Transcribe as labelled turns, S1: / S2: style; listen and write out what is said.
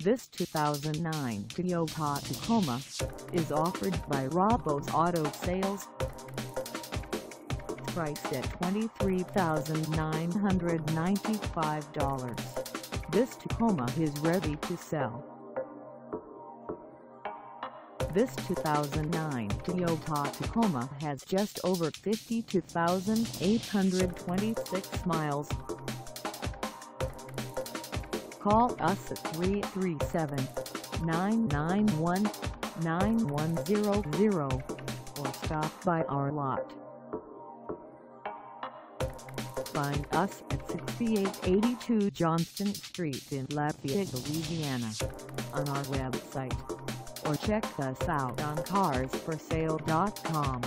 S1: This 2009 Toyota Tacoma is offered by Rabeaux Auto Sales. Priced at $23,995, this Tacoma is ready to sell. This 2009 Toyota Tacoma has just over 52,826 miles. Call us at 337-991-9100 or stop by our lot. Find us at 6882 Johnston Street in Lafayette, Louisiana, on our website, or check us out on carsforsale.com.